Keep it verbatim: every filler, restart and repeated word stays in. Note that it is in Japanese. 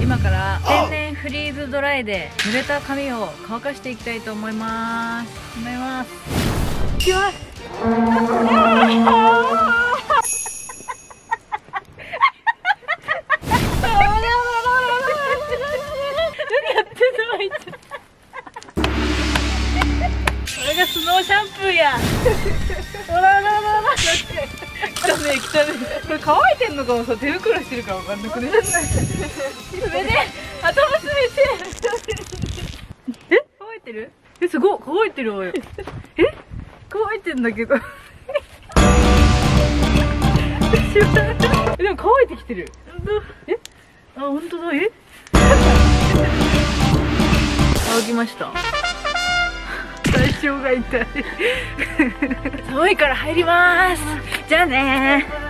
今から天然フリーズドライで濡れた髪を乾かしていきたいと思います。思います。いきます。これがスノーシャンプーや。ほららららら。汚ね汚ね。これ乾いてんのかもさ、手袋してるからわかんなくね。冷て、頭冷て。え、乾いてる？え、すごい乾いてるわよ。え、乾いてんだけど。でも乾いてきてる。え、あ、本当だ。え、乾きました。体調が痛い。寒いから入ります。じゃあねー。